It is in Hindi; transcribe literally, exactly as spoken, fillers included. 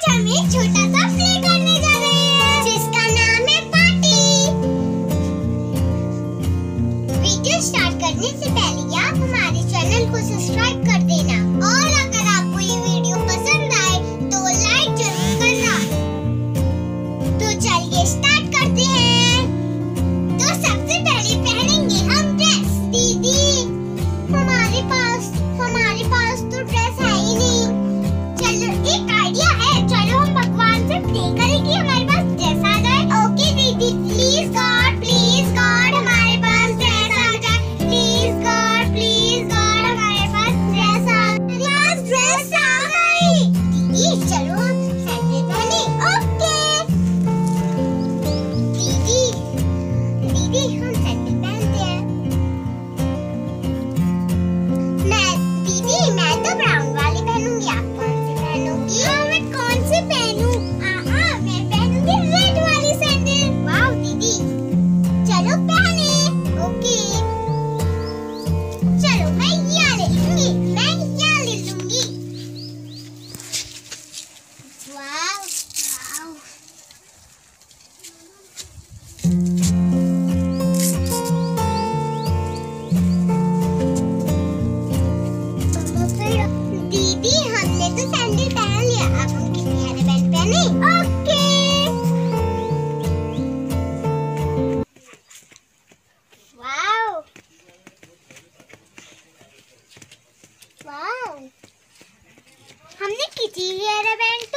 हम एक छोटा सा प्ले करने जा रहे हैं जिसका नाम है पार्टी। वीडियो स्टार्ट करने से पहले आप हमारे चैनल को सब्सक्राइब कर देना और अगर आपको ये वीडियो पसंद आए तो लाइक जरूर करना। तो चलिए स्टार्ट करते हैं। तो सबसे पहले पहनेंगे हम ड्रेस। दीदी हमारे पास हमारे पास तो ड्रेस है ही नहीं। चलो एक आइडिया है, चलो हम भगवान से प्रे करें कि हमारे पास ड्रेस आ जाए। ओके दीदी, प्लीज गॉड प्लीज गॉड हमारे पास ड्रेस आ जाए। प्लीज गॉड प्लीज गॉड हमारे पास ड्रेस आ जाए। ड्रेस आ गई। दीदी चलो हम सैंडल पहने। ओके दीदी दीदी हम सैंडल पहनते हैं। मैं दीदी मैं तो ब्राउन वाली पहनूंगी, आप कौन सी पहनोगी? हाँ मैं कौन सी पहनूं? हाँ मैं पहनूंगी रेड वाली सैंडल। वाह दीदी चलो पहने। ओके चलो मैं ये ले लूंगी, मैं ये ले लूंगी। वाह वाह दीदी हमने तो सैंडल पहन लिया, अब हम कितने हेयर बैंड पहने? ओके वाओ वाओ हमने किसी हेयर बैंड